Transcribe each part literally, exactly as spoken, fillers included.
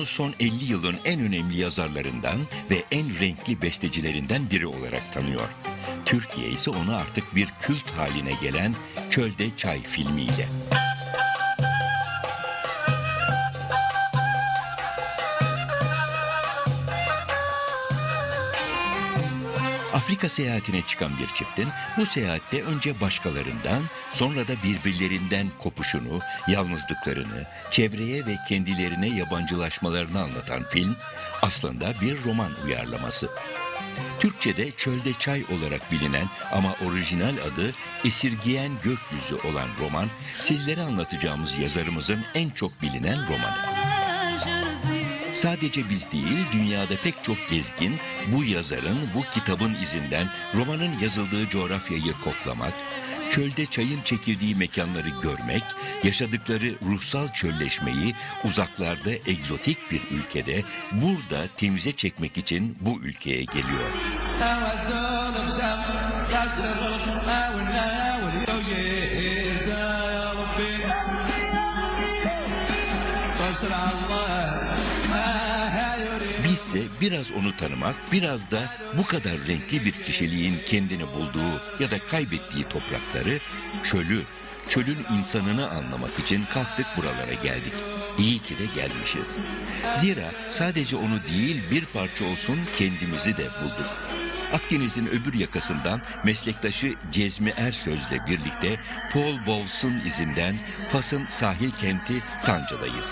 onu son elli yılın en önemli yazarlarından ve en renkli bestecilerinden biri olarak tanıyor. Türkiye ise onu artık bir kült haline gelen Çölde Çay filmiyle. Afrika seyahatine çıkan bir çiftin bu seyahatte önce başkalarından, sonra da birbirlerinden kopuşunu, yalnızlıklarını, çevreye ve kendilerine yabancılaşmalarını anlatan film aslında bir roman uyarlaması. Türkçe'de Çölde Çay olarak bilinen ama orijinal adı Esirgeyen Gökyüzü olan roman, sizlere anlatacağımız yazarımızın en çok bilinen romanı. Sadece biz değil, dünyada pek çok gezgin bu yazarın, bu kitabın izinden romanın yazıldığı coğrafyayı koklamak, çölde çayın çekildiği mekanları görmek, yaşadıkları ruhsal çölleşmeyi uzaklarda egzotik bir ülkede burada temize çekmek için bu ülkeye geliyor. Bizse biraz onu tanımak, biraz da bu kadar renkli bir kişiliğin kendini bulduğu ya da kaybettiği toprakları, çölü, çölün insanını anlamak için kalktık buralara geldik. İyi ki de gelmişiz. Zira sadece onu değil bir parça olsun kendimizi de bulduk. Akdeniz'in öbür yakasından meslektaşı Cezmi Ersöz'le birlikte Paul Bowles'un izinden Fas'ın sahil kenti Tanca'dayız.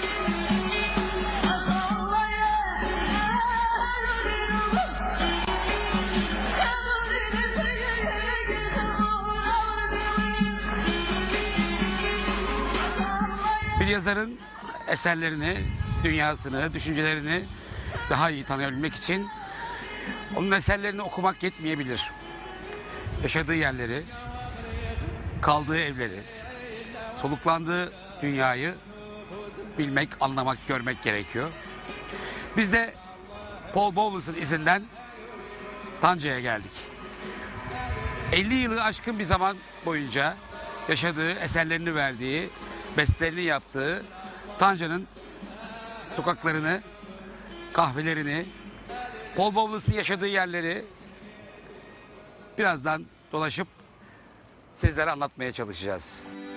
Bir yazarın eserlerini, dünyasını, düşüncelerini daha iyi tanıyabilmek için onun eserlerini okumak yetmeyebilir. Yaşadığı yerleri, kaldığı evleri, soluklandığı dünyayı bilmek, anlamak, görmek gerekiyor. Biz de Paul Bowles'ın izinden Tanca'ya geldik. elli yılı aşkın bir zaman boyunca yaşadığı, eserlerini verdiği, bestelerini yaptığı Tanca'nın sokaklarını, kahvelerini, Paul Bowles'ın yaşadığı yerleri birazdan dolaşıp sizlere anlatmaya çalışacağız.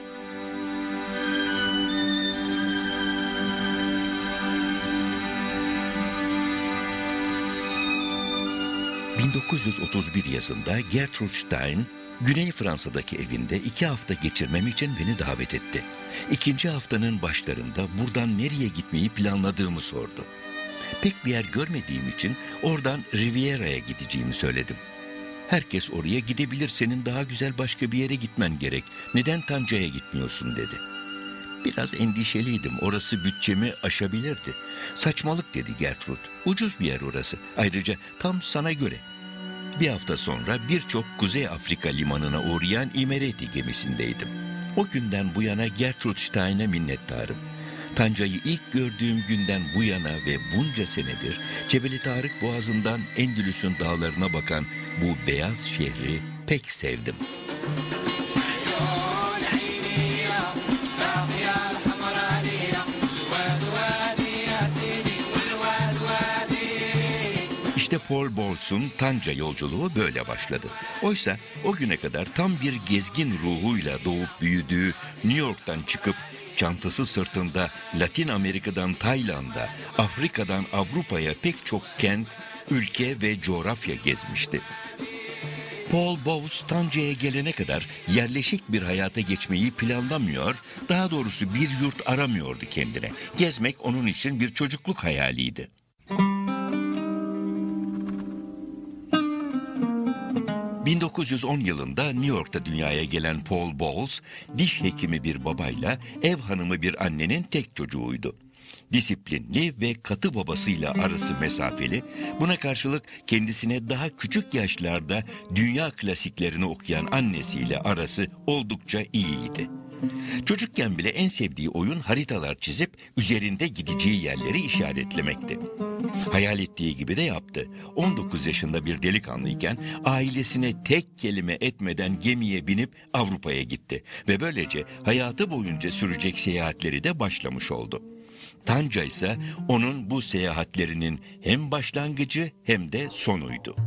bin dokuz yüz otuz bir yazında Gertrude Stein, Güney Fransa'daki evinde iki hafta geçirmem için beni davet etti. İkinci haftanın başlarında buradan nereye gitmeyi planladığımı sordu. Pek bir yer görmediğim için oradan Riviera'ya gideceğimi söyledim. Herkes oraya gidebilir, senin daha güzel başka bir yere gitmen gerek. Neden Tanca'ya gitmiyorsun dedi. Biraz endişeliydim, orası bütçemi aşabilirdi. Saçmalık dedi Gertrude, ucuz bir yer orası. Ayrıca tam sana göre. Bir hafta sonra birçok Kuzey Afrika limanına uğrayan İmereti gemisindeydim. O günden bu yana Gertrude Stein'e minnettarım. Tanca'yı ilk gördüğüm günden bu yana ve bunca senedir Cebeli Tarık Boğazı'ndan Endülüs'ün dağlarına bakan bu beyaz şehri pek sevdim. İşte Paul Bowles'un Tanca yolculuğu böyle başladı. Oysa o güne kadar tam bir gezgin ruhuyla doğup büyüdüğü New York'tan çıkıp çantası sırtında Latin Amerika'dan Tayland'a, Afrika'dan Avrupa'ya pek çok kent, ülke ve coğrafya gezmişti. Paul Bowles Tanca'ya gelene kadar yerleşik bir hayata geçmeyi planlamıyor, daha doğrusu bir yurt aramıyordu kendine. Gezmek onun için bir çocukluk hayaliydi. bin dokuz yüz on yılında New York'ta dünyaya gelen Paul Bowles, diş hekimi bir babayla ev hanımı bir annenin tek çocuğuydu. Disiplinli ve katı babasıyla arası mesafeli, buna karşılık kendisine daha küçük yaşlarda dünya klasiklerini okuyan annesiyle arası oldukça iyiydi. Çocukken bile en sevdiği oyun haritalar çizip üzerinde gideceği yerleri işaretlemekti. Hayal ettiği gibi de yaptı. on dokuz yaşında bir delikanlıyken ailesine tek kelime etmeden gemiye binip Avrupa'ya gitti ve böylece hayatı boyunca sürecek seyahatleri de başlamış oldu. Tanca ise onun bu seyahatlerinin hem başlangıcı hem de sonuydu.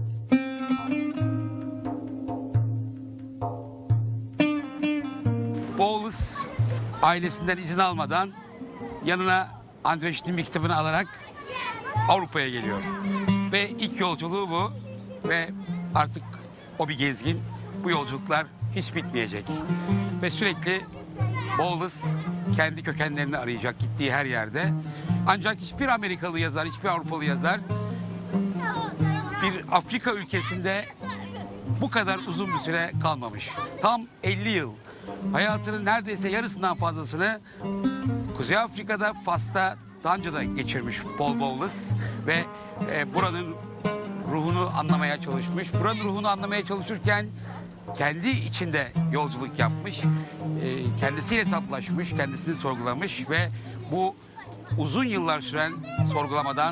Bowles ailesinden izin almadan yanına Andre Gite'nin bir kitabını alarak Avrupa'ya geliyor. Ve ilk yolculuğu bu ve artık o bir gezgin. Bu yolculuklar hiç bitmeyecek. Ve sürekli Bowles kendi kökenlerini arayacak gittiği her yerde. Ancak hiçbir Amerikalı yazar, hiçbir Avrupalı yazar bir Afrika ülkesinde bu kadar uzun bir süre kalmamış. Tam elli yıl. Hayatının neredeyse yarısından fazlasını Kuzey Afrika'da, Fas'ta, Tanca'da geçirmiş Paul Bowles ve e, buranın ruhunu anlamaya çalışmış. Buranın ruhunu anlamaya çalışırken kendi içinde yolculuk yapmış, e, kendisiyle hesaplaşmış, kendisini sorgulamış ve bu uzun yıllar süren sorgulamadan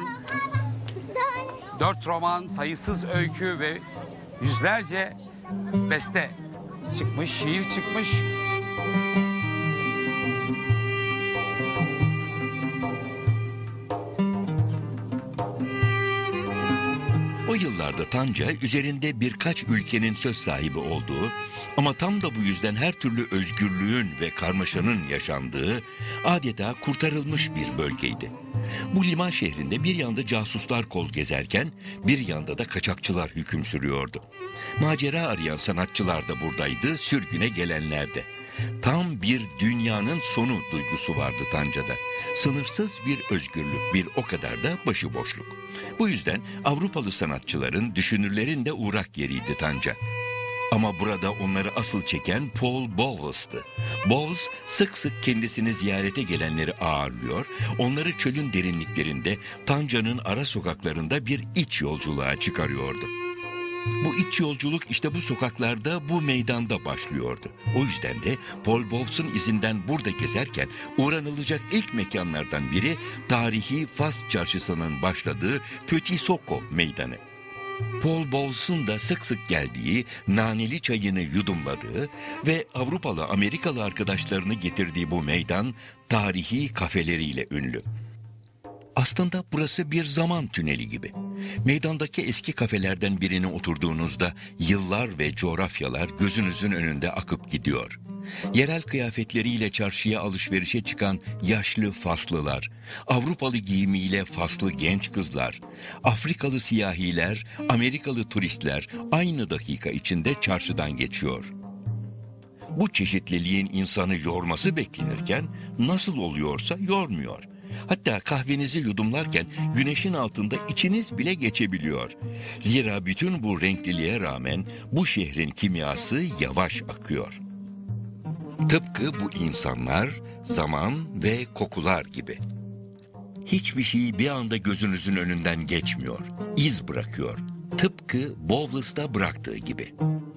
dört roman, sayısız öykü ve yüzlerce beste çıkmış, şiir çıkmış. O yıllarda Tanca üzerinde birkaç ülkenin söz sahibi olduğu ama tam da bu yüzden her türlü özgürlüğün ve karmaşanın yaşandığı adeta kurtarılmış bir bölgeydi. Bu liman şehrinde bir yanda casuslar kol gezerken bir yanda da kaçakçılar hüküm sürüyordu. Macera arayan sanatçılar da buradaydı, sürgüne gelenler de. Tam bir dünyanın sonu duygusu vardı Tanca'da. Sınırsız bir özgürlük, bir o kadar da başıboşluk. Bu yüzden Avrupalı sanatçıların, düşünürlerin de uğrak yeriydi Tanca. Ama burada onları asıl çeken Paul Bowles'tı. Bowles sık sık kendisini ziyarete gelenleri ağırlıyor, onları çölün derinliklerinde, Tanca'nın ara sokaklarında bir iç yolculuğa çıkarıyordu. Bu iç yolculuk işte bu sokaklarda, bu meydanda başlıyordu. O yüzden de Paul Bowles'un izinden burada gezerken uğranılacak ilk mekanlardan biri tarihi Fas çarşısının başladığı Petit Soko meydanı. Paul Bowles'un da sık sık geldiği, naneli çayını yudumladığı ve Avrupalı Amerikalı arkadaşlarını getirdiği bu meydan tarihi kafeleriyle ünlü. Aslında burası bir zaman tüneli gibi. Meydandaki eski kafelerden birine oturduğunuzda yıllar ve coğrafyalar gözünüzün önünde akıp gidiyor. Yerel kıyafetleriyle çarşıya alışverişe çıkan yaşlı Faslılar, Avrupalı giyimiyle Faslı genç kızlar, Afrikalı siyahiler, Amerikalı turistler aynı dakika içinde çarşıdan geçiyor. Bu çeşitliliğin insanı yorması beklenirken nasıl oluyorsa yormuyor. Hatta kahvenizi yudumlarken güneşin altında içiniz bile geçebiliyor. Zira bütün bu renkliliğe rağmen bu şehrin kimyası yavaş akıyor. Tıpkı bu insanlar, zaman ve kokular gibi. Hiçbir şey bir anda gözünüzün önünden geçmiyor, iz bırakıyor. Tıpkı Bowles'ta bıraktığı gibi.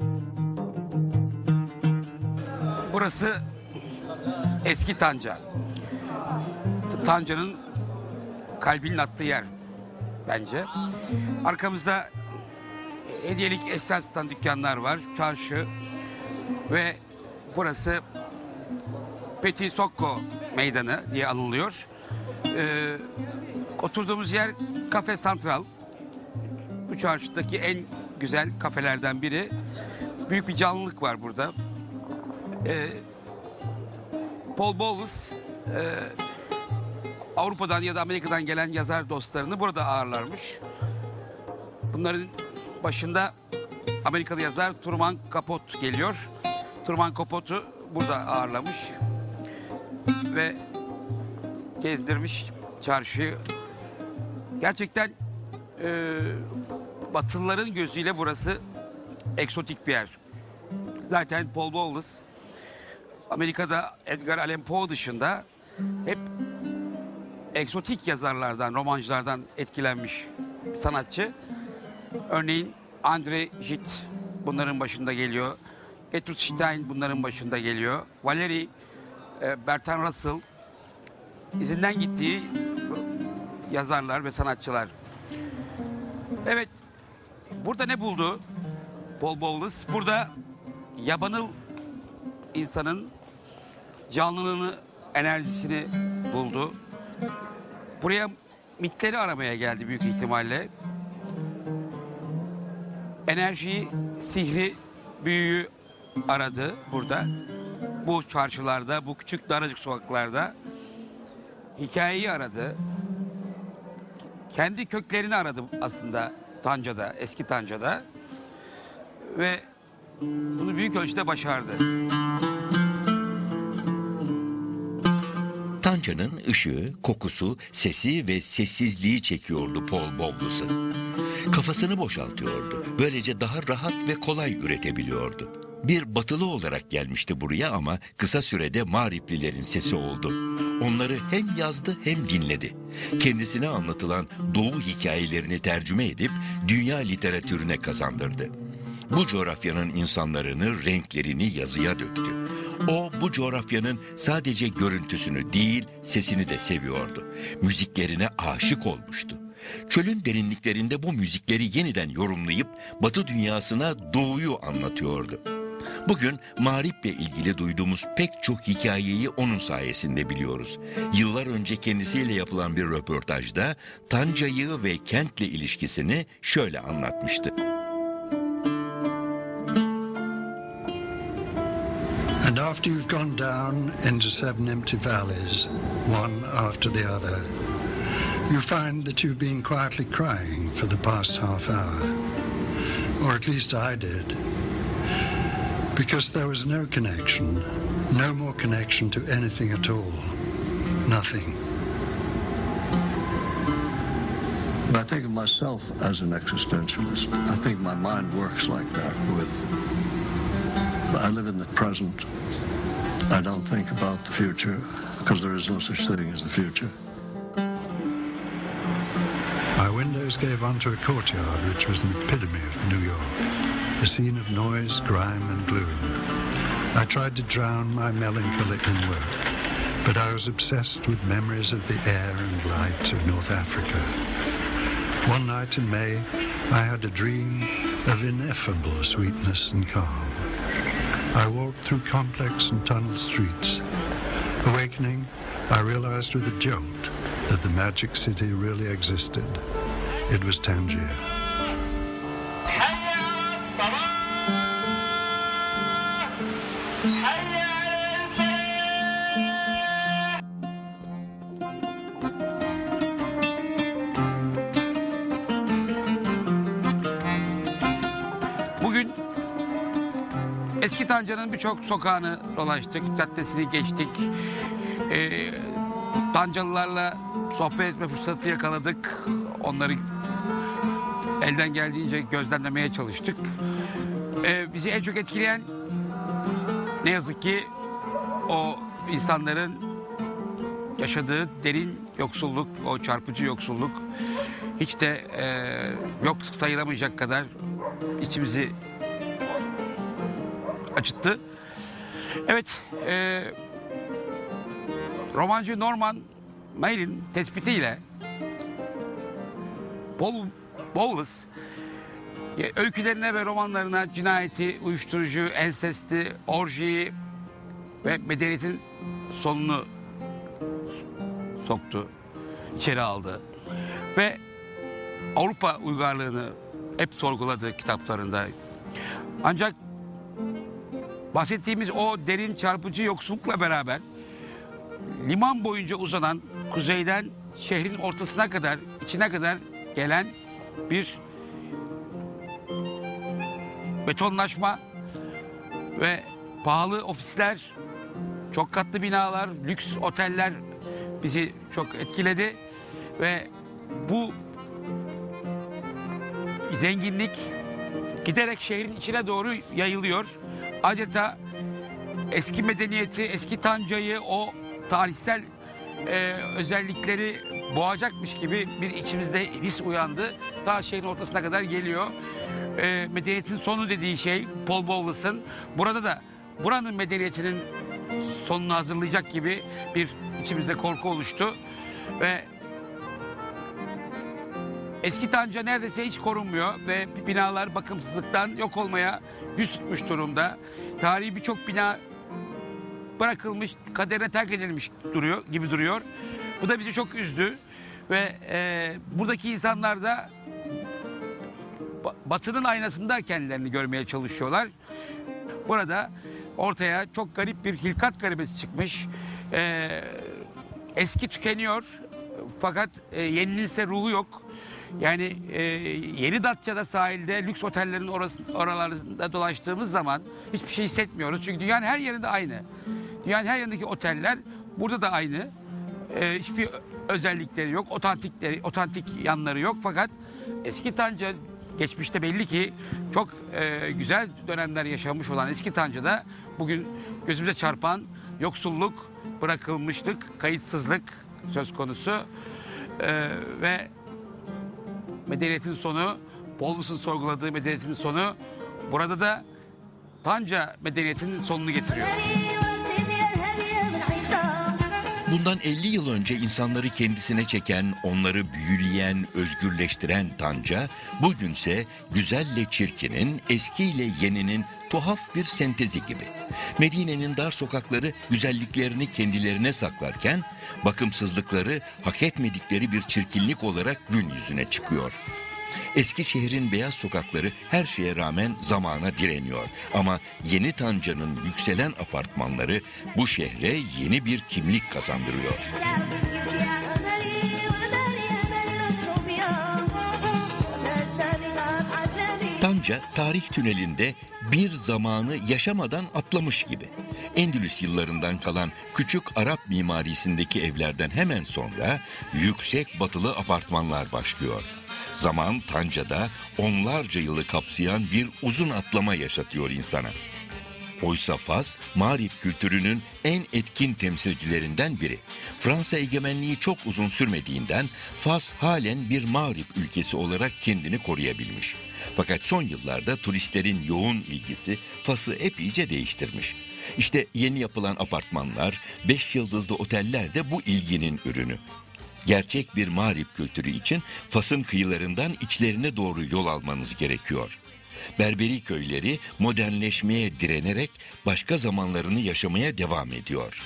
Burası eski Tanca. Tanca'nın kalbinin attığı yer bence. Arkamızda hediyelik eşya satan dükkanlar var, çarşı ve burası Petit Soko meydanı diye anılıyor. Ee, oturduğumuz yer Cafe Central. Bu çarşıdaki en güzel kafelerden biri. Büyük bir canlılık var burada. Ee, Paul Bowles e, Avrupa'dan ya da Amerika'dan gelen yazar dostlarını burada ağırlarmış. Bunların başında Amerikalı yazar Truman Capote geliyor. Truman Capote'u burada ağırlamış ve gezdirmiş çarşıyı. Gerçekten e, Batılıların gözüyle burası eksotik bir yer. Zaten Paul Bowles Amerika'da Edgar Allan Poe dışında hep egzotik yazarlardan, romancılardan etkilenmiş sanatçı. Örneğin Andre Gide bunların başında geliyor. Gertrude Stein bunların başında geliyor. Valery, e, Bertrand Russell izinden gittiği yazarlar ve sanatçılar. Evet, burada ne buldu Paul Bowles? Burada yabanıl insanın canlılığını, enerjisini buldu. buraya mitleri aramaya geldi büyük ihtimalle. Enerjiyi, sihri, büyüyü aradı burada. Bu çarşılarda, bu küçük daracık sokaklarda hikayeyi aradı. Kendi köklerini aradı aslında Tanca'da, eski Tanca'da. Ve bunu büyük ölçüde başardı. Tanca'nın ışığı, kokusu, sesi ve sessizliği çekiyordu Paul Bowles'ı. Kafasını boşaltıyordu. Böylece daha rahat ve kolay üretebiliyordu. Bir batılı olarak gelmişti buraya ama kısa sürede Mağriplilerin sesi oldu. Onları hem yazdı hem dinledi. Kendisine anlatılan Doğu hikayelerini tercüme edip dünya literatürüne kazandırdı. Bu coğrafyanın insanlarını, renklerini yazıya döktü. O bu coğrafyanın sadece görüntüsünü değil, sesini de seviyordu. Müziklerine aşık olmuştu. Çölün derinliklerinde bu müzikleri yeniden yorumlayıp Batı dünyasına Doğu'yu anlatıyordu. Bugün Mağrip'le ilgili duyduğumuz pek çok hikayeyi onun sayesinde biliyoruz. Yıllar önce kendisiyle yapılan bir röportajda Tanca'yı ve kentle ilişkisini şöyle anlatmıştı. And after you've gone down into seven empty valleys, one after the other, you find that you've been quietly crying for the past half hour. Or at least I did. Because there was no connection, no more connection to anything at all. Nothing. I think of myself as an existentialist. I think my mind works like that with, I live in the present. I don't think about the future because there is no such thing as the future. My windows gave onto a courtyard which was an epitome of New York, a scene of noise, grime and gloom. I tried to drown my melancholy in work, but I was obsessed with memories of the air and light of North Africa. One night in May, I had a dream of ineffable sweetness and calm. I walked through complex and tunneled streets. Awakening, I realized with a jolt that the magic city really existed. It was Tangier. Bugün eski Tanca'nın birçok sokağını dolaştık, caddesini geçtik. Ee, Tancalılarla sohbet etme fırsatı yakaladık. Onları elden geldiğince gözlemlemeye çalıştık. Ee, bizi en çok etkileyen ne yazık ki o insanların yaşadığı derin yoksulluk, o çarpıcı yoksulluk hiç de e, yok sayılamayacak kadar içimizi acıttı. Evet, e, romancı Norman Maile'in tespitiyle Paul Bowles öykülerine ve romanlarına cinayeti, uyuşturucu, ensesti, orjiyi ve medeniyetin sonunu soktu, içeri aldı. Ve Avrupa uygarlığını hep sorguladı kitaplarında. Ancak bahsettiğimiz o derin çarpıcı yoksullukla beraber liman boyunca uzanan kuzeyden şehrin ortasına kadar, içine kadar gelen bir betonlaşma ve pahalı ofisler, çok katlı binalar, lüks oteller bizi çok etkiledi ve bu zenginlik giderek şehrin içine doğru yayılıyor. Adeta eski medeniyeti, eski Tanca'yı, o tarihsel e, özellikleri boğacakmış gibi bir içimizde his uyandı. Daha şehrin ortasına kadar geliyor. E, medeniyetin sonu dediği şey Paul Bowles'ın. Burada da buranın medeniyetinin sonunu hazırlayacak gibi bir içimizde korku oluştu. Ve eski Tanca neredeyse hiç korunmuyor ve binalar bakımsızlıktan yok olmaya yüz tutmuş durumda. Tarihi birçok bina bırakılmış, kaderine terk edilmiş duruyor gibi duruyor. Bu da bizi çok üzdü Ve e, buradaki insanlar da Batı'nın aynasında kendilerini görmeye çalışıyorlar. Burada ortaya çok garip bir hilkat garibesi çıkmış. E, eski tükeniyor fakat e, yenilse ruhu yok. Yani e, Yeni Datça'da sahilde lüks otellerin orası, oralarında dolaştığımız zaman hiçbir şey hissetmiyoruz. Çünkü dünyanın her yerinde aynı. Dünyanın her yerindeki oteller burada da aynı. E, hiçbir özellikleri yok, otantikleri, otantik yanları yok. Fakat eski Tanca geçmişte belli ki çok e, güzel dönemler yaşamış olan eski Tanca'da bugün gözümüze çarpan yoksulluk, bırakılmışlık, kayıtsızlık söz konusu e, ve medeniyetin sonu, Paulus'un sorguladığı medeniyetin sonu burada da Tanca medeniyetinin sonunu getiriyor. Bundan elli yıl önce insanları kendisine çeken, onları büyüleyen, özgürleştiren Tanca, bugünse güzelle çirkinin, eskiyle yeninin tuhaf bir sentezi gibi. Medine'nin dar sokakları güzelliklerini kendilerine saklarken, bakımsızlıkları hak etmedikleri bir çirkinlik olarak gün yüzüne çıkıyor. Eski şehrin beyaz sokakları her şeye rağmen zamana direniyor. Ama yeni Tanca'nın yükselen apartmanları bu şehre yeni bir kimlik kazandırıyor. Tanca tarih tünelinde bir zamanı yaşamadan atlamış gibi. Endülüs yıllarından kalan küçük Arap mimarisindeki evlerden hemen sonra yüksek batılı apartmanlar başlıyor. Zaman Tanca'da onlarca yılı kapsayan bir uzun atlama yaşatıyor insana. Oysa Fas, Mağrip kültürünün en etkin temsilcilerinden biri. Fransa egemenliği çok uzun sürmediğinden Fas halen bir Mağrip ülkesi olarak kendini koruyabilmiş. Fakat son yıllarda turistlerin yoğun ilgisi Fas'ı epeyce değiştirmiş. İşte yeni yapılan apartmanlar, beş yıldızlı oteller de bu ilginin ürünü. Gerçek bir Mağrip kültürü için Fas'ın kıyılarından içlerine doğru yol almanız gerekiyor. Berberi köyleri modernleşmeye direnerek başka zamanlarını yaşamaya devam ediyor.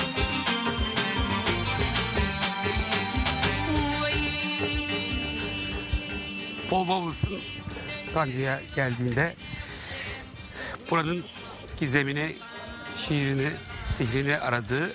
Paul Bowles'ın Tanca'ya geldiğinde buranın gizemini, şiirini, sihrini aradığı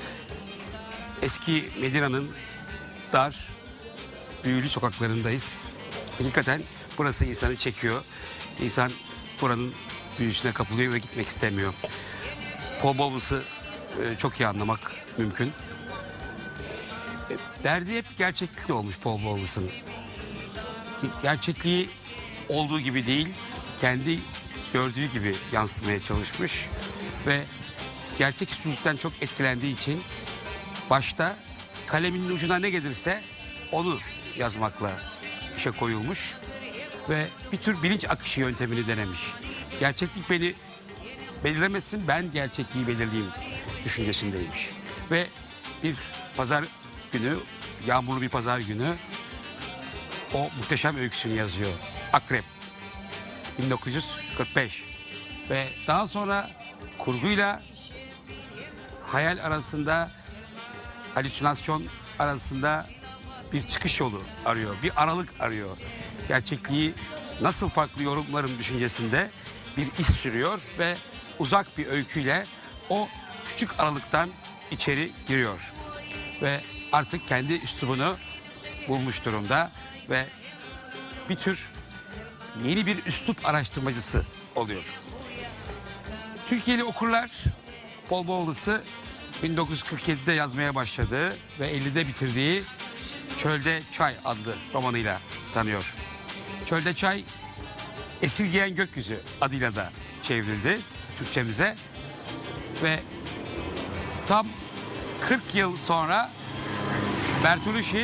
eski Medine'nin dar, büyülü sokaklarındayız. Hakikaten burası insanı çekiyor. İnsan buranın büyüsüne kapılıyor ve gitmek istemiyor. Paul Bowles'ı e, çok iyi anlamak mümkün. E, derdi hep gerçeklikte olmuş Paul Bowles'ın. Gerçekliği olduğu gibi değil, kendi gördüğü gibi yansıtmaya çalışmış ve gerçek sürüşten çok etkilendiği için başta kaleminin ucuna ne gelirse onu yazmakla işe koyulmuş ve bir tür bilinç akışı yöntemini denemiş. Gerçeklik beni belirlemesin, ben gerçekliği belirleyeyim düşüncesindeymiş. Ve bir pazar günü, yağmurlu bir pazar günü o muhteşem öyküsünü yazıyor. Akrep, bin dokuz yüz kırk beş. Ve daha sonra kurguyla hayal arasında, halüsinasyon arasında bir çıkış yolu arıyor, bir aralık arıyor. Gerçekliği nasıl farklı yorumlarım düşüncesinde bir iş sürüyor ve uzak bir öyküyle o küçük aralıktan içeri giriyor. Ve artık kendi üslubunu bulmuş durumda ve bir tür yeni bir üslup araştırmacısı oluyor. Türkiye'li okurlar Paul Bowles'ı bin dokuz yüz kırk yedide yazmaya başladığı ve ellide bitirdiği Çölde Çay adlı romanıyla tanıyor. Çölde Çay, Esirgeyen Gökyüzü adıyla da çevrildi Türkçemize ve tam kırk yıl sonra Bertolucci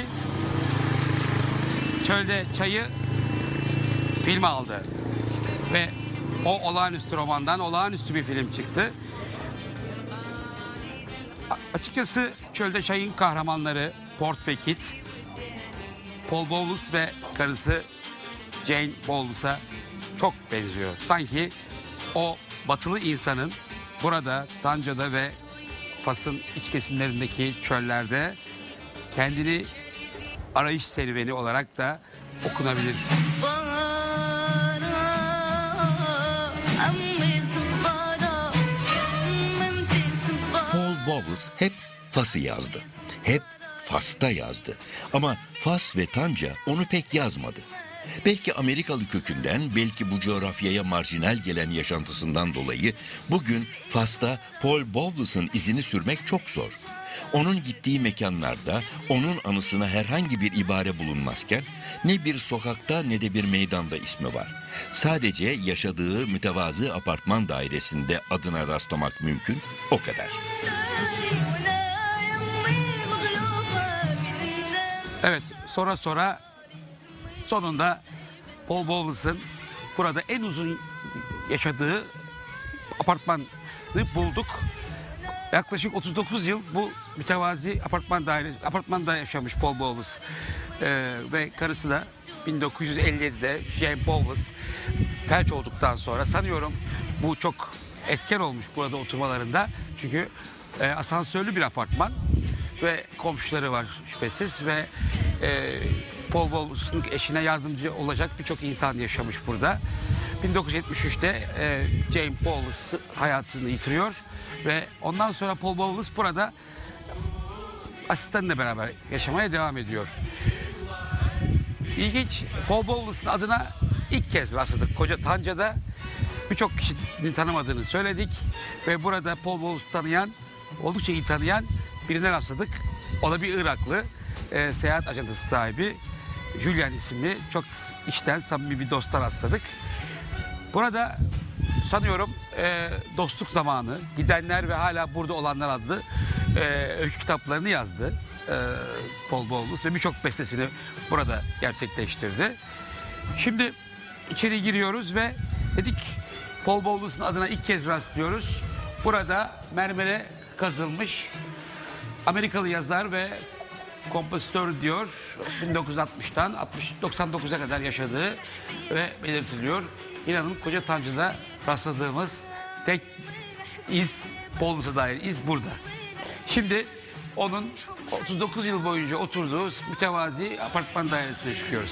Çölde Çay'ı filme aldı ve o olağanüstü romandan olağanüstü bir film çıktı. A- açıkçası Çölde Çay'ın kahramanları Port ve Kit, Paul Bowles ve karısı Jane Bowles'a çok benziyor. Sanki o batılı insanın burada Tanca'da ve Fas'ın iç kesimlerindeki çöllerde kendini arayış serüveni olarak da okunabilir. Paul Bowles hep Fas'ı yazdı. Hep Fas'ta yazdı. Ama Fas ve Tanca onu pek yazmadı. Belki Amerikalı kökünden, belki bu coğrafyaya marjinal gelen yaşantısından dolayı bugün Fas'ta Paul Bowles'ın izini sürmek çok zor. Onun gittiği mekanlarda onun anısına herhangi bir ibare bulunmazken ne bir sokakta ne de bir meydanda ismi var. Sadece yaşadığı mütevazı apartman dairesinde adına rastlamak mümkün, o kadar. Evet, sonra sonra sonunda Paul Bowles'ın burada en uzun yaşadığı apartmanı bulduk. Yaklaşık otuz dokuz yıl bu mütevazi apartman dairesi, apartmanda yaşamış Paul Bowles. Ee, ve karısı da bin dokuz yüz elli yedide Jane Bowles felç olduktan sonra, sanıyorum bu çok etken olmuş burada oturmalarında. Çünkü e, asansörlü bir apartman ve komşuları var şüphesiz ve e, Paul Bowles'ın eşine yardımcı olacak birçok insan yaşamış burada. bin dokuz yüz yetmiş üçte e, Jane Bowles hayatını yitiriyor ve ondan sonra Paul Bowles burada asistanıyla beraber yaşamaya devam ediyor. İlginç, Paul Bowles'ın adına ilk kez rastladık. Koca Tanca'da birçok kişinin tanımadığını söyledik ve burada Paul Bowles'ı tanıyan, oldukça iyi tanıyan birine rastladık. O da bir Iraklı, e, seyahat ajantası sahibi Julian isimli çok içten samimi bir dosta rastladık. Burada sanıyorum e, dostluk zamanı, gidenler ve hala burada olanlar adlı e, öykü kitaplarını yazdı e, Paul Bowles ve birçok bestesini burada gerçekleştirdi. Şimdi içeri giriyoruz ve dedik Paul Bowles'ın adına ilk kez rastlıyoruz. Burada mermere kazılmış Amerikalı yazar ve kompozitör diyor, bin dokuz yüz altmıştan doksan dokuza kadar yaşadığı ve belirtiliyor. İnanın Koca Tancı'da rastladığımız tek iz, Bowles'a dair iz burada. Şimdi onun otuz dokuz yıl boyunca oturduğu mütevazi apartman dairesine çıkıyoruz.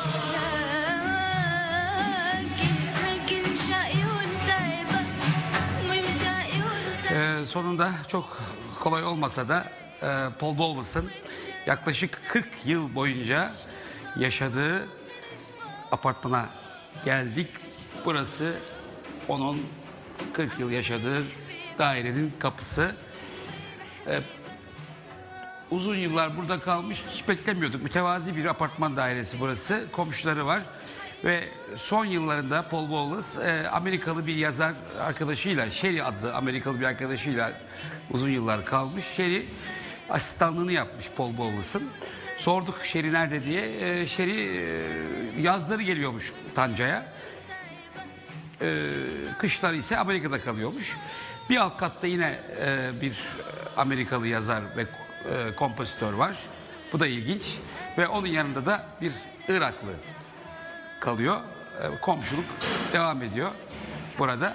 Ee, sonunda çok kolay olmasa da e, Paul Bowles'ın yaklaşık kırk yıl boyunca yaşadığı apartmana geldik. Burası onun kırk yıl yaşadığı dairenin kapısı. Ee, uzun yıllar burada kalmış, hiç beklemiyorduk. Mütevazi bir apartman dairesi burası. Komşuları var ve son yıllarında Paul Bowles e, Amerikalı bir yazar arkadaşıyla, Sherry adlı Amerikalı bir arkadaşıyla uzun yıllar kalmış. Sherry asistanlığını yapmış Paul Bowles'ın. Sorduk Sherry nerede diye. E, Sherry e, yazları geliyormuş Tanca'ya. E, kışları ise Amerika'da kalıyormuş. Bir alt katta yine e, bir Amerikalı yazar ve e, kompozitör var. Bu da ilginç. Ve onun yanında da bir Iraklı kalıyor. E, komşuluk devam ediyor burada.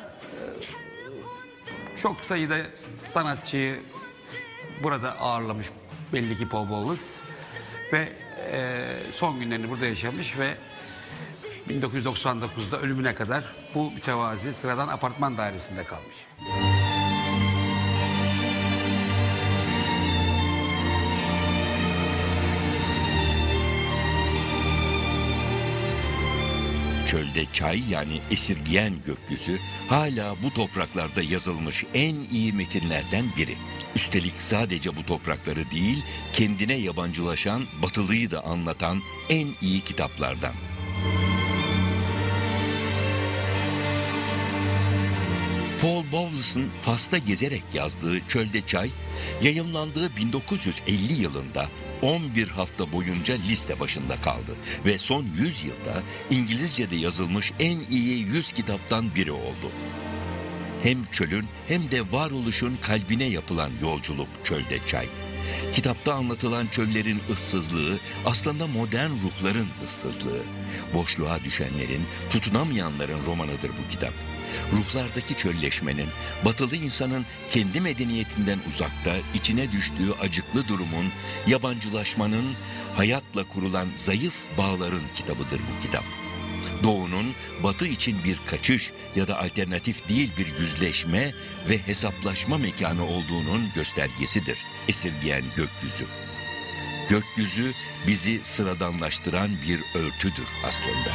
E, çok sayıda sanatçıyı burada ağırlamış belli ki Paul Bowles. Ve e, son günlerini burada yaşamış ve bin dokuz yüz doksan dokuzda ölümüne kadar bu mütevazi sıradan apartman dairesinde kalmış. Çölde çay yani esirgeyen gökyüzü hala bu topraklarda yazılmış en iyi metinlerden biri. Üstelik sadece bu toprakları değil, kendine yabancılaşan Batılıyı da anlatan en iyi kitaplardan. Paul Bowles'ın Fas'ta gezerek yazdığı Çölde Çay, yayımlandığı bin dokuz yüz elli yılında on bir hafta boyunca liste başında kaldı ve son yüz yılda İngilizce'de yazılmış en iyi yüz kitaptan biri oldu. Hem çölün hem de varoluşun kalbine yapılan yolculuk Çölde Çay. Kitapta anlatılan çöllerin ıssızlığı aslında modern ruhların ıssızlığı. Boşluğa düşenlerin, tutunamayanların romanıdır bu kitap. Ruhlardaki çölleşmenin, batılı insanın kendi medeniyetinden uzakta içine düştüğü acıklı durumun, yabancılaşmanın, hayatla kurulan zayıf bağların kitabıdır bu kitap. Doğu'nun Batı için bir kaçış ya da alternatif değil bir yüzleşme ve hesaplaşma mekanı olduğunun göstergesidir esirgeyen gökyüzü. Gökyüzü bizi sıradanlaştıran bir örtüdür aslında.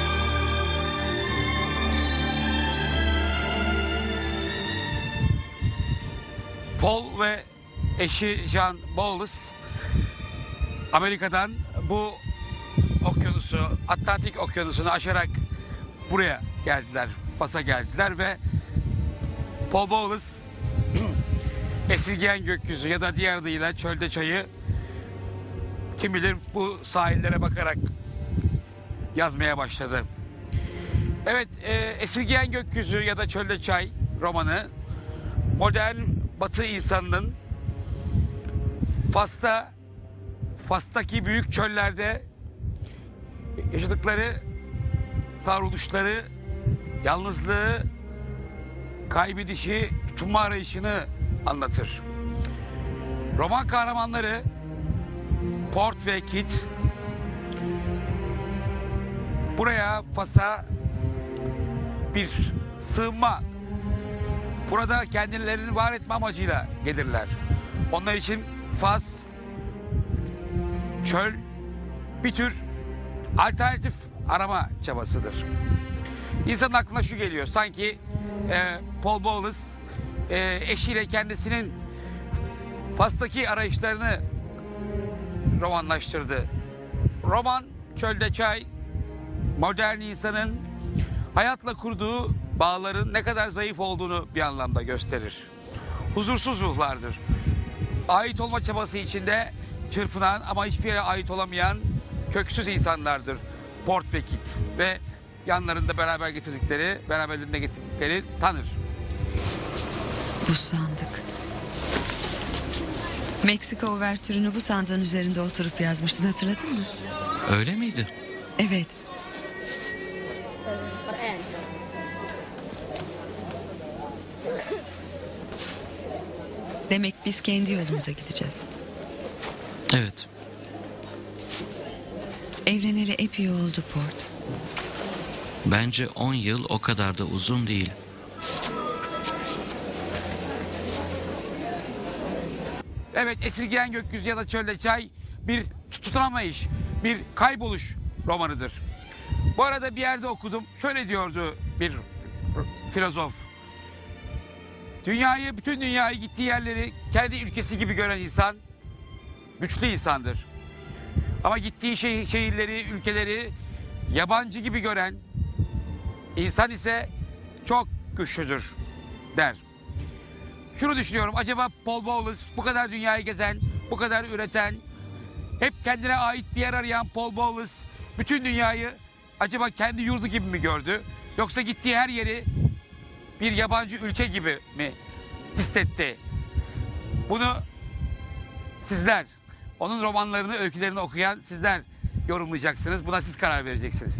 Paul ve eşi Jean Bowles Amerika'dan bu okyanusu, Atlantik okyanusunu aşarak buraya geldiler, Fas'a geldiler ve Paul Bowles esirgeyen gökyüzü ya da diğer adıyla çölde çayı kim bilir bu sahillere bakarak yazmaya başladı. Evet, e, esirgeyen gökyüzü ya da çölde çay romanı modern Batı insanının Fas'ta Fas'taki büyük çöllerde yaşadıkları savruluşları, yalnızlığı, kaybedişi, tutunma arayışını anlatır. Roman kahramanları Port ve Kit buraya Fas'a bir sığınma, burada kendilerini var etme amacıyla gelirler. Onlar için Fas, çöl bir tür alternatif arama çabasıdır. İnsanın aklına şu geliyor, sanki e, Paul Bowles e, eşiyle kendisinin Fas'taki arayışlarını romanlaştırdı. Roman Çölde Çay, modern insanın hayatla kurduğu bağların ne kadar zayıf olduğunu bir anlamda gösterir. Huzursuz ruhlardır. Ait olma çabası içinde çırpınan ama hiçbir yere ait olamayan köksüz insanlardır Port ve Kit ve yanlarında beraber getirdikleri, beraberlerinde getirdikleri tanır. Bu sandık. Meksika overtürünü bu sandığın üzerinde oturup yazmıştın, hatırladın mı? Öyle miydi? Evet. Demek biz kendi yolumuza gideceğiz. Evet. Evleneli epey oldu Port. Bence on yıl o kadar da uzun değil. Evet, esirgeyen gökyüzü ya da çölde çay bir tutunamayış, bir kayboluş romanıdır. Bu arada bir yerde okudum, şöyle diyordu bir filozof. Dünyayı, bütün dünyayı, gittiği yerleri kendi ülkesi gibi gören insan güçlü insandır. Ama gittiği şehir, şehirleri, ülkeleri yabancı gibi gören insan ise çok güçlüdür der. Şunu düşünüyorum, acaba Paul Bowles bu kadar dünyayı gezen, bu kadar üreten, hep kendine ait bir yer arayan Paul Bowles bütün dünyayı acaba kendi yurdu gibi mi gördü? Yoksa gittiği her yeri bir yabancı ülke gibi mi hissetti? Bunu sizler, onun romanlarını, öykülerini okuyan sizler yorumlayacaksınız. Buna siz karar vereceksiniz.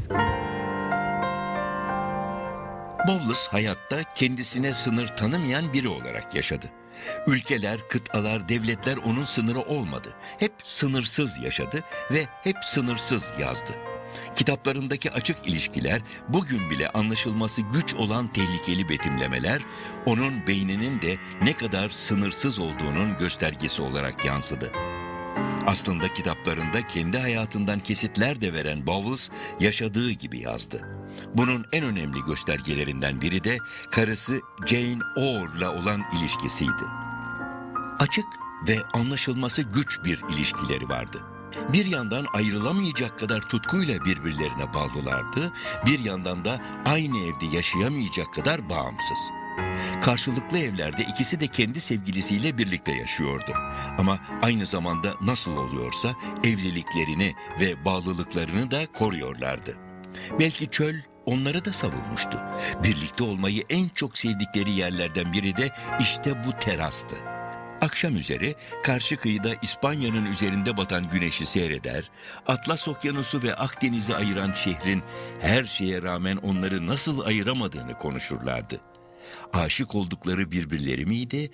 Bowles hayatta kendisine sınır tanımayan biri olarak yaşadı. Ülkeler, kıtalar, devletler onun sınırı olmadı. Hep sınırsız yaşadı ve hep sınırsız yazdı. Kitaplarındaki açık ilişkiler, bugün bile anlaşılması güç olan tehlikeli betimlemeler, onun beyninin de ne kadar sınırsız olduğunun göstergesi olarak yansıdı. Aslında kitaplarında kendi hayatından kesitler de veren Bowles yaşadığı gibi yazdı. Bunun en önemli göstergelerinden biri de karısı Jane Orr'la olan ilişkisiydi. Açık ve anlaşılması güç bir ilişkileri vardı. Bir yandan ayrılamayacak kadar tutkuyla birbirlerine bağlılardı, bir yandan da aynı evde yaşayamayacak kadar bağımsız. Karşılıklı evlerde ikisi de kendi sevgilisiyle birlikte yaşıyordu. Ama aynı zamanda nasıl oluyorsa evliliklerini ve bağlılıklarını da koruyorlardı. Belki çöl onları da savurmuştu. Birlikte olmayı en çok sevdikleri yerlerden biri de işte bu terastı. Akşam üzeri karşı kıyıda İspanya'nın üzerinde batan güneşi seyreder, Atlas Okyanusu ve Akdeniz'i ayıran şehrin her şeye rağmen onları nasıl ayıramadığını konuşurlardı. Aşık oldukları birbirleri miydi?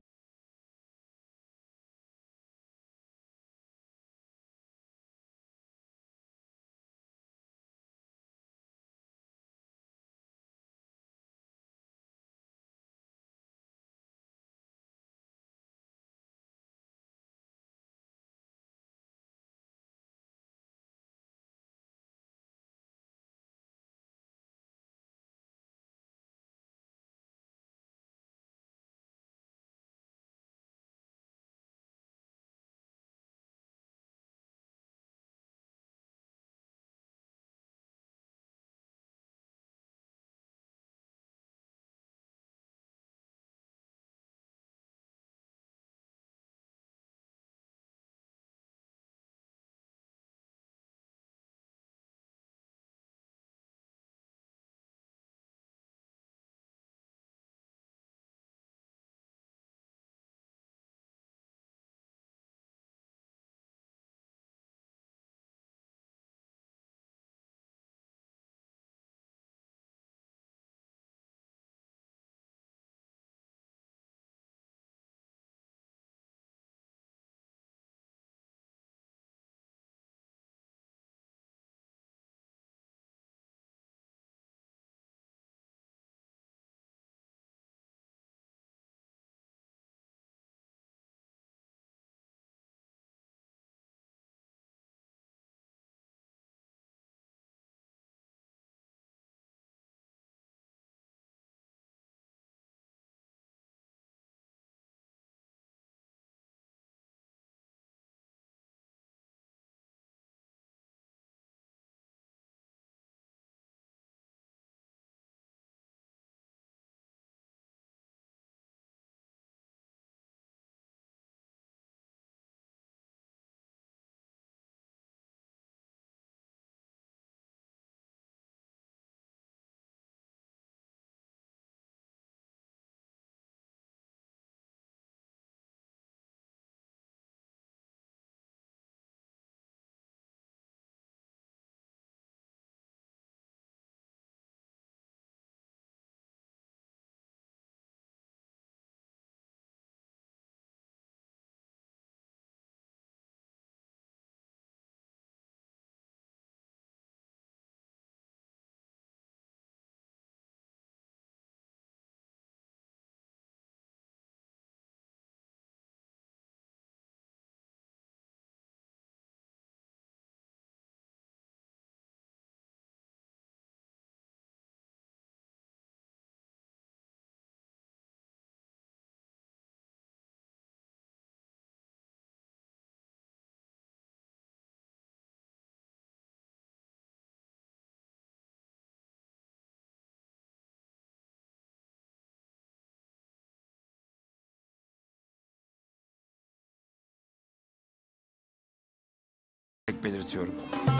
belirtiyorum.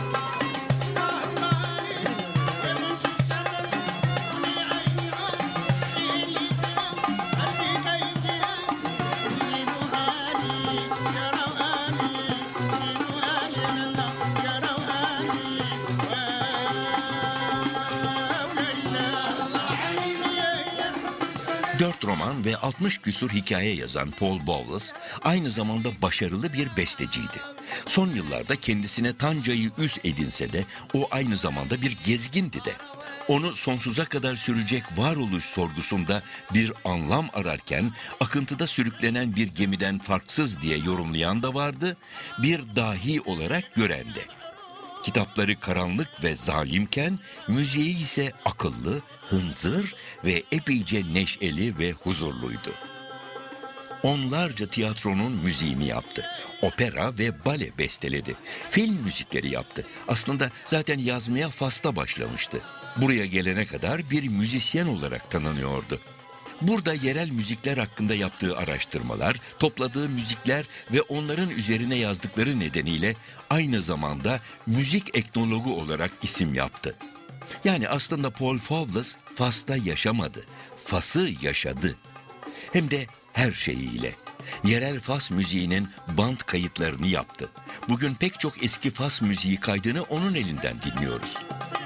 Dört roman ve altmış küsur hikaye yazan Paul Bowles aynı zamanda başarılı bir besteciydi. Son yıllarda kendisine Tanca'yı üs edinse de o aynı zamanda bir gezgindi de. Onu sonsuza kadar sürecek varoluş sorgusunda bir anlam ararken akıntıda sürüklenen bir gemiden farksız diye yorumlayan da vardı, bir dahi olarak gören de. Kitapları karanlık ve zalimken müziği ise akıllı, hınzır ve epeyce neşeli ve huzurluydu. Onlarca tiyatronun müziğini yaptı. Opera ve bale besteledi. Film müzikleri yaptı. Aslında zaten yazmaya Fas'ta başlamıştı. Buraya gelene kadar bir müzisyen olarak tanınıyordu. Burada yerel müzikler hakkında yaptığı araştırmalar, topladığı müzikler ve onların üzerine yazdıkları nedeniyle aynı zamanda müzik etnologu olarak isim yaptı. Yani aslında Paul Bowles Fas'ta yaşamadı, Fas'ı yaşadı. Hem de her şeyiyle. Yerel Fas müziğinin band kayıtlarını yaptı. Bugün pek çok eski Fas müziği kaydını onun elinden dinliyoruz.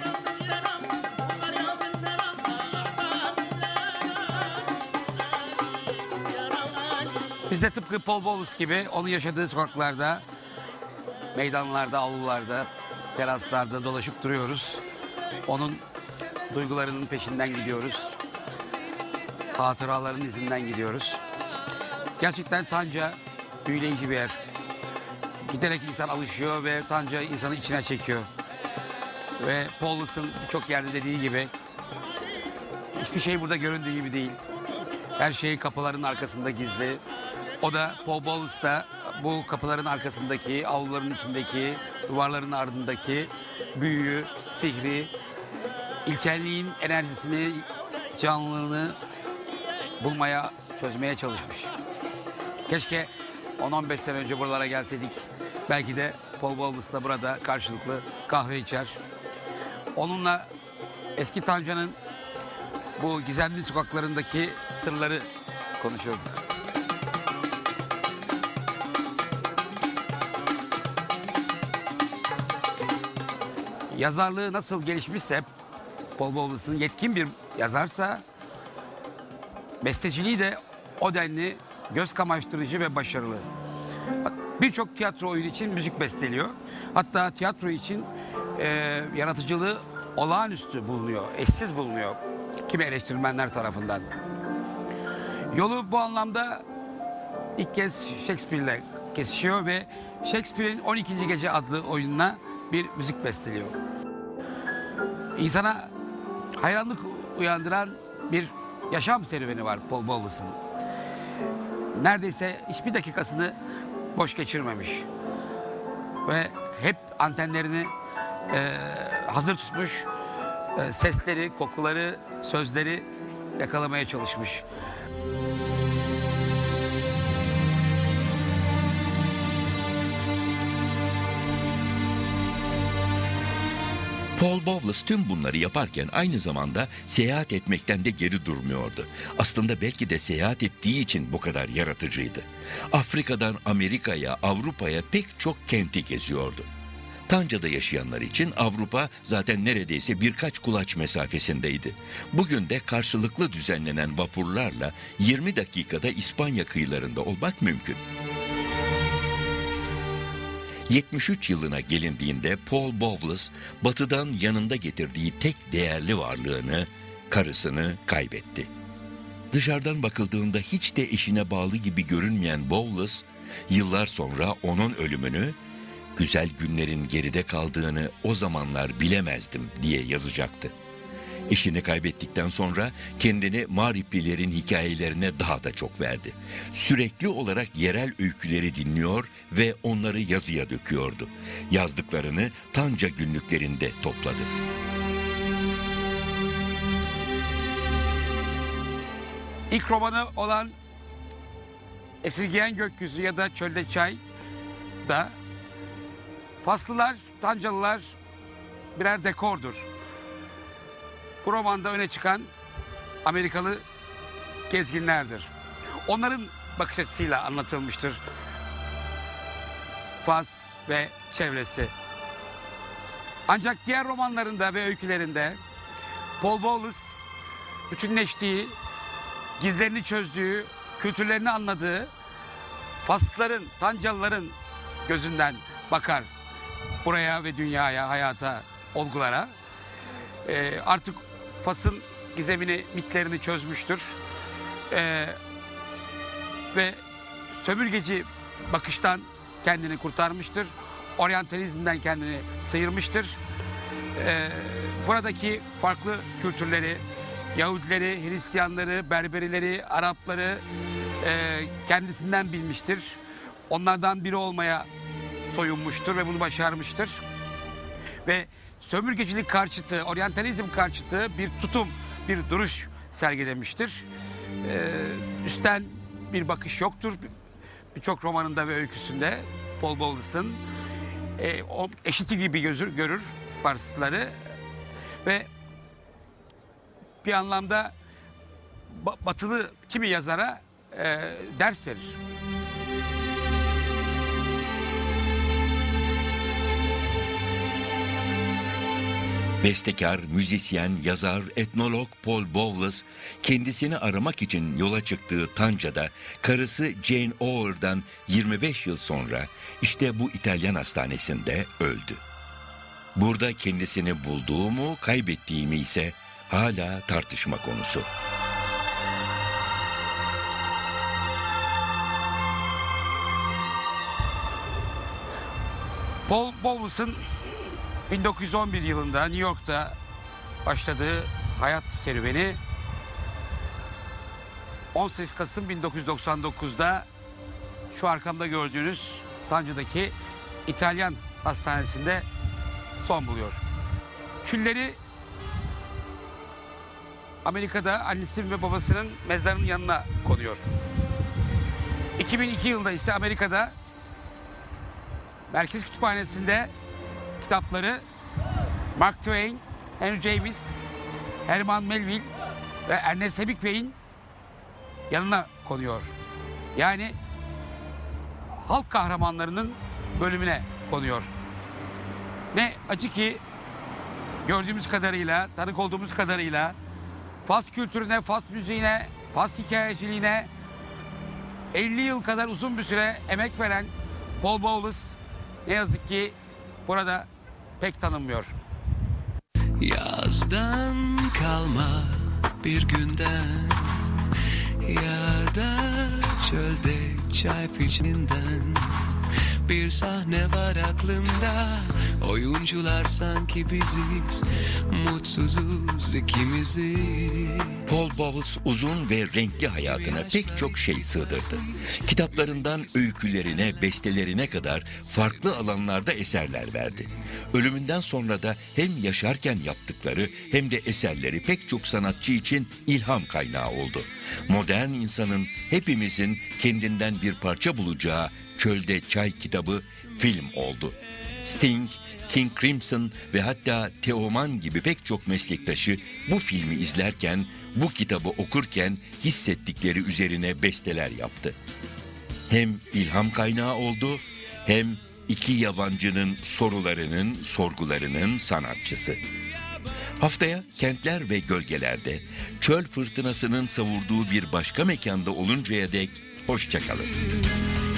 Biz de tıpkı Paul Bowles gibi onun yaşadığı sokaklarda, meydanlarda, avlularda, teraslarda dolaşıp duruyoruz. Onun duygularının peşinden gidiyoruz. Hatıraların izinden gidiyoruz. Gerçekten Tanca büyüleyici bir yer. Giderek insan alışıyor ve Tanca insanı içine çekiyor. Ve Paulus'un birçok yerde dediği gibi hiçbir şey burada göründüğü gibi değil. Her şey kapıların arkasında gizli. O da Paul Bowles da bu kapıların arkasındaki, avluların içindeki, duvarların ardındaki büyüyü, sihri, ilkelliğin enerjisini, canlılığını bulmaya, çözmeye çalışmış. Keşke on on beş sene önce buralara gelseydik. Belki de Paul Bowles'la burada karşılıklı kahve içer. Onunla eski Tanca'nın bu gizemli sokaklarındaki sırları konuşuyorduk. Yazarlığı nasıl gelişmişse, Paul Bowles'ın yetkin bir yazarsa, besteciliği de o denli göz kamaştırıcı ve başarılı. Birçok tiyatro oyunu için müzik besteliyor. Hatta tiyatro için e, yaratıcılığı olağanüstü bulunuyor, eşsiz bulunuyor kimi eleştirmenler tarafından. Yolu bu anlamda ilk kez Shakespeare'le kesişiyor ve Shakespeare'in on ikinci Gece adlı oyununa bir müzik besteliyor. İnsana hayranlık uyandıran bir yaşam serüveni var Paul Bowles'ın. Neredeyse hiçbir dakikasını boş geçirmemiş. Ve hep antenlerini e, hazır tutmuş, e, sesleri, kokuları, sözleri yakalamaya çalışmış. Paul Bowles tüm bunları yaparken aynı zamanda seyahat etmekten de geri durmuyordu. Aslında belki de seyahat ettiği için bu kadar yaratıcıydı. Afrika'dan Amerika'ya, Avrupa'ya pek çok kenti geziyordu. Tanca'da yaşayanlar için Avrupa zaten neredeyse birkaç kulaç mesafesindeydi. Bugün de karşılıklı düzenlenen vapurlarla yirmi dakikada İspanya kıyılarında olmak mümkün. yetmiş üç yılına gelindiğinde Paul Bowles, batıdan yanında getirdiği tek değerli varlığını, karısını kaybetti. Dışarıdan bakıldığında hiç de eşine bağlı gibi görünmeyen Bowles, yıllar sonra onun ölümünü, güzel günlerin geride kaldığını o zamanlar bilemezdim diye yazacaktı. Eşini kaybettikten sonra kendini Mağriplilerin hikayelerine daha da çok verdi. Sürekli olarak yerel öyküleri dinliyor ve onları yazıya döküyordu. Yazdıklarını Tanca günlüklerinde topladı. İlk romanı olan Esirgeyen Gökyüzü ya da Çölde Çay da Faslılar, Tancalılar birer dekordur. Bu romanda öne çıkan Amerikalı gezginlerdir. Onların bakış açısıyla anlatılmıştır Fas ve çevresi. Ancak diğer romanlarında ve öykülerinde Paul Bowles bütünleştiği, gizlerini çözdüğü, kültürlerini anladığı Faslıların, Tancalıların gözünden bakar buraya ve dünyaya, hayata, olgulara. Ee, artık Fas'ın gizemini, mitlerini çözmüştür. Ee, ve sömürgeci bakıştan kendini kurtarmıştır. Oryantalizmden kendini sıyırmıştır. Ee, buradaki farklı kültürleri, Yahudileri, Hristiyanları, Berberileri, Arapları e, kendisinden bilmiştir. Onlardan biri olmaya soyunmuştur ve bunu başarmıştır. Ve sömürgecilik karşıtı, oryantalizm karşıtı bir tutum, bir duruş sergilemiştir. Ee, üstten bir bakış yoktur. Birçok romanında ve öyküsünde Paul Bowles'ın e, o eşiti gibi gözür, görür Farsları ve bir anlamda batılı kimi yazara e, ders verir. Bestekar, müzisyen, yazar, etnolog Paul Bowles kendisini aramak için yola çıktığı Tanca'da karısı Jane Orr'dan yirmi beş yıl sonra işte bu İtalyan hastanesinde öldü. Burada kendisini bulduğu mu, kaybettiği mi ise hala tartışma konusu. Paul Bowles'ın bin dokuz yüz on bir yılında New York'ta başladığı hayat serüveni on sekiz Kasım bin dokuz yüz doksan dokuzda şu arkamda gördüğünüz Tanca'daki İtalyan hastanesinde son buluyor. Külleri Amerika'da annesi ve babasının mezarının yanına konuyor. iki bin iki yılında ise Amerika'da Merkez Kütüphanesi'nde kitapları Mark Twain, Henry James, Herman Melville ve Ernest Hemingway'in yanına konuyor. Yani halk kahramanlarının bölümüne konuyor. Ne acı ki gördüğümüz kadarıyla, tanık olduğumuz kadarıyla Fas kültürüne, Fas müziğine, Fas hikayeciliğine elli yıl kadar uzun bir süre emek veren Paul Bowles ne yazık ki burada pek tanınmıyor. Yazdan kalma bir günden ya da çölde çay fiçinden bir sahne var aklımda, oyuncular sanki biziz, mutsuzuz ikimizi. Paul Bowles uzun ve renkli hayatına pek çok şey sığdırdı. Kitaplarından öykülerine, bestelerine kadar farklı alanlarda eserler verdi. Ölümünden sonra da hem yaşarken yaptıkları hem de eserleri pek çok sanatçı için ilham kaynağı oldu. Modern insanın, hepimizin kendinden bir parça bulacağı Çölde Çay kitabı film oldu. Sting, King Crimson ve hatta Teoman gibi pek çok meslektaşı bu filmi izlerken, bu kitabı okurken hissettikleri üzerine besteler yaptı. Hem ilham kaynağı oldu, hem iki yabancının sorularının, sorgularının sanatçısı. Haftaya Kentler ve Gölgelerde çöl fırtınasının savurduğu bir başka mekanda oluncaya dek hoşça kalın.